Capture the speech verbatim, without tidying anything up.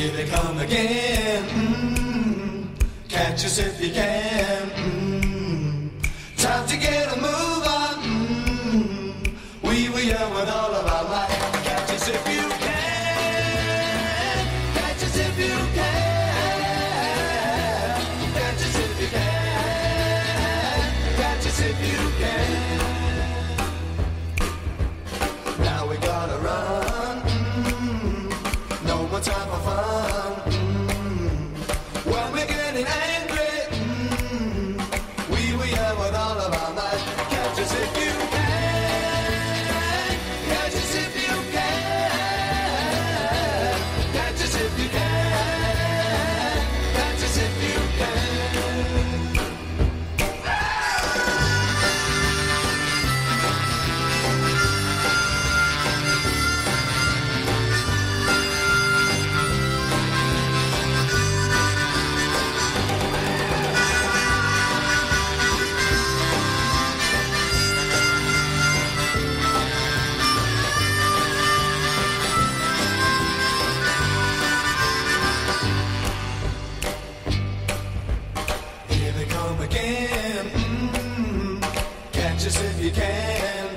Here they come again. Mm-hmm. Catch us if you can. Mm-hmm. Time to get a move on. Mm-hmm. We were young with all of our might. Catch us if you can. Catch us if you can. Catch us if you can. Catch us if you can. Now we gotta run. Mm-hmm. No more time for fun. Mm-hmm. When we're getting angry, mm-hmm. We were young with all of our might. Catch us if you can. Catch us if you can. Catch us if you can. Catch us if you can. Here they come again. Mm-hmm. Catch us if you can.